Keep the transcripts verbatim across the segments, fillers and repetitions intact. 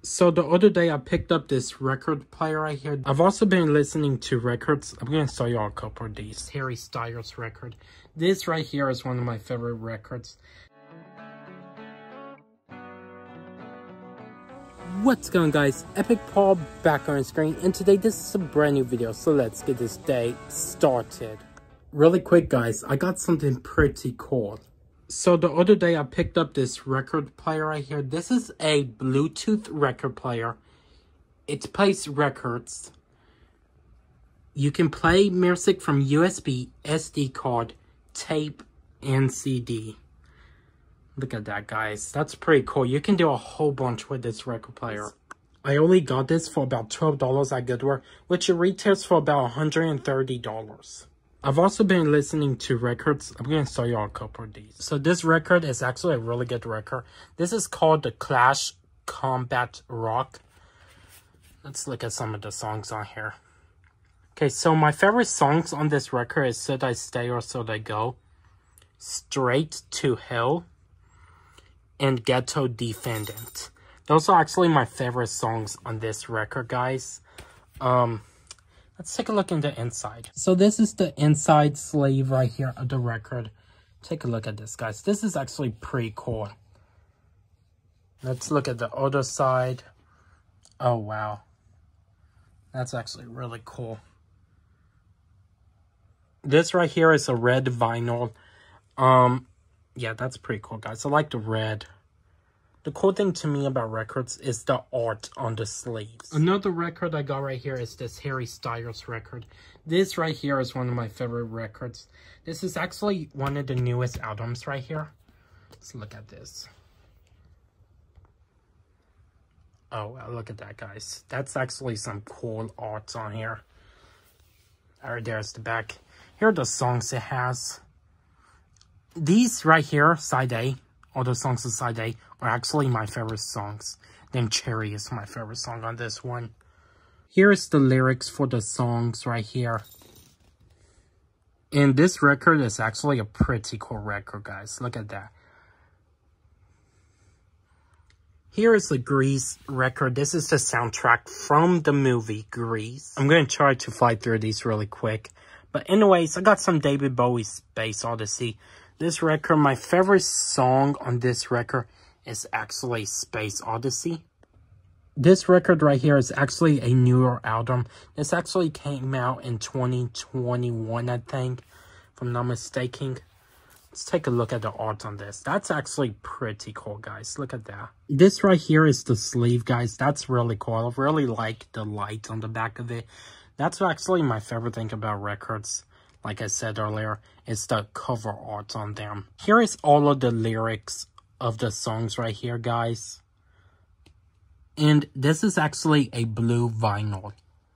So the other day I picked up this record player right here. I've also been listening to records. I'm going to show you all a couple of these. Harry Styles record. This right here is one of my favorite records. What's going on, guys? Epic Paul back on the screen, and today this is a brand new video, so let's get this day started. Really quick, guys, I got something pretty cool. So the other day I picked up this record player right here. This is a Bluetooth record player. It plays records. You can play music from U S B, S D card, tape, and C D. Look at that, guys. That's pretty cool. You can do a whole bunch with this record player. I only got this for about twelve dollars at Goodwill, which it retails for about one hundred thirty dollars. I've also been listening to records. I'm going to show you all a couple of these. So this record is actually a really good record. This is called the Clash Combat Rock. Let's look at some of the songs on here. Okay, so my favorite songs on this record is Should I Stay or Should I Go, Straight to Hell, and Ghetto Defendant. Those are actually my favorite songs on this record, guys. Um... Let's take a look in the inside. So this is the inside sleeve right here of the record. Take a look at this, guys. This is actually pretty cool. Let's look at the other side. Oh, wow. That's actually really cool. This right here is a red vinyl. Um, yeah, that's pretty cool, guys. I like the red. The cool thing to me about records is the art on the sleeves. Another record I got right here is this Harry Styles record. This right here is one of my favorite records. This is actually one of the newest albums right here. Let's look at this. Oh, wow, look at that, guys. That's actually some cool art on here. Alright, there's the back. Here are the songs it has. These right here, side A, all the songs on side A, are actually my favorite songs. Then Cherry is my favorite song on this one. Here's the lyrics for the songs right here. And this record is actually a pretty cool record, guys. Look at that. Here is the Grease record. This is the soundtrack from the movie Grease. I'm going to try to fly through these really quick. But anyways, I got some David Bowie Space Odyssey. This record, my favorite song on this record is actually Space Odyssey. This record right here is actually a newer album. This actually came out in twenty twenty-one, I think, if I'm not mistaken. Let's take a look at the art on this. That's actually pretty cool, guys. Look at that. This right here is the sleeve, guys. That's really cool. I really like the light on the back of it. That's actually my favorite thing about records. Like I said earlier, it's the cover art on them. Here is all of the lyrics of the songs right here, guys. And this is actually a blue vinyl.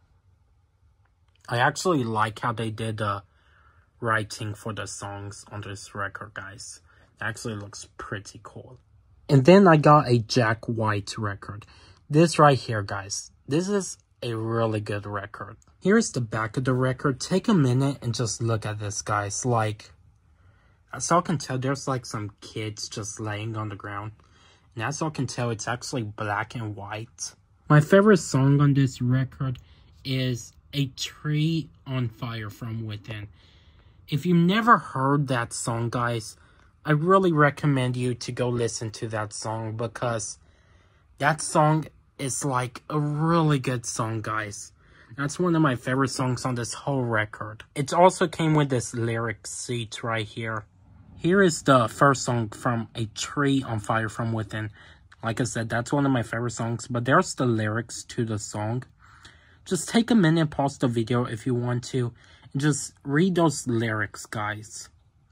I actually like how they did the writing for the songs on this record, guys. It actually looks pretty cool. And then I got a Jack White record. This right here, guys. This is a really good record. Here's the back of the record. Take a minute and just look at this, guys. Like, as all can tell, there's like some kids just laying on the ground. And as all can tell, it's actually black and white. My favorite song on this record is A Tree on Fire from Within. If you've never heard that song, guys, I really recommend you to go listen to that song, because that song is like a really good song, guys. That's one of my favorite songs on this whole record. It also came with this lyric sheet right here. Here is the first song from A Tree on Fire from Within. Like I said, that's one of my favorite songs. But there's the lyrics to the song. Just take a minute, pause the video if you want to. And just read those lyrics, guys.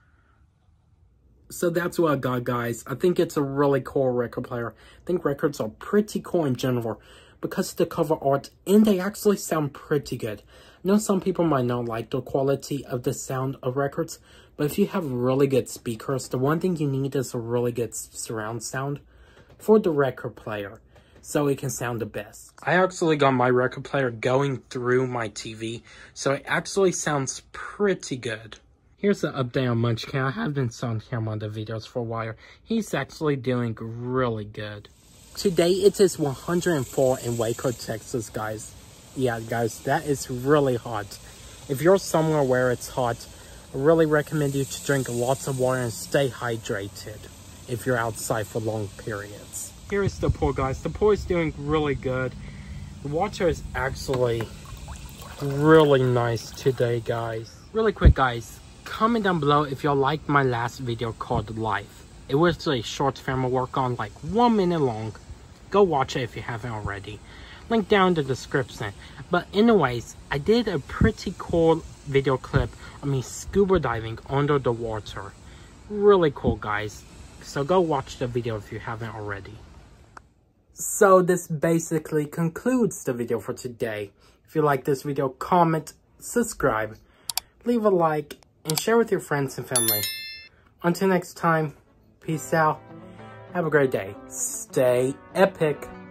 So that's what I got, guys. I think it's a really cool record player. I think records are pretty cool in general, because of the cover art, and they actually sound pretty good. I know some people might not like the quality of the sound of records, but if you have really good speakers, the one thing you need is a really good surround sound for the record player, so it can sound the best. I actually got my record player going through my T V, so it actually sounds pretty good. Here's the update on Munchkin. I have been showing him on the videos for a while. He's actually doing really good. Today it is one hundred four in Waco, Texas, guys. Yeah, guys, that is really hot. If you're somewhere where it's hot, I really recommend you to drink lots of water and stay hydrated if you're outside for long periods. Here is the pool, guys. The pool is doing really good. The water is actually really nice today, guys. Really quick, guys, comment down below if y'all liked my last video called Life. It was a short film I work on, like one minute long. Go watch it if you haven't already. Link down in the description. But anyways, I did a pretty cool video clip of me scuba diving under the water. Really cool, guys. So go watch the video if you haven't already. So this basically concludes the video for today. If you like this video, comment, subscribe, leave a like, and share with your friends and family. Until next time, peace out. Have a great day. Stay epic.